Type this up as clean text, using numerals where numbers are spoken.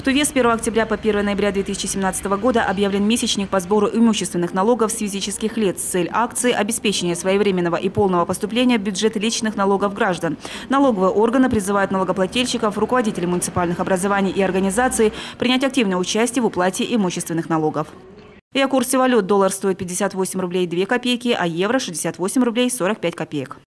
Туве с 1 октября по 1 ноября 2017 года объявлен месячник по сбору имущественных налогов с физических лиц. Цель акции – обеспечение своевременного и полного поступления в бюджет личных налогов граждан. Налоговые органы призывают налогоплательщиков, руководителей муниципальных образований и организаций принять активное участие в уплате имущественных налогов. И о курсе валют: доллар стоит 58 рублей 2 копейки, а евро – 68 рублей 45 копеек.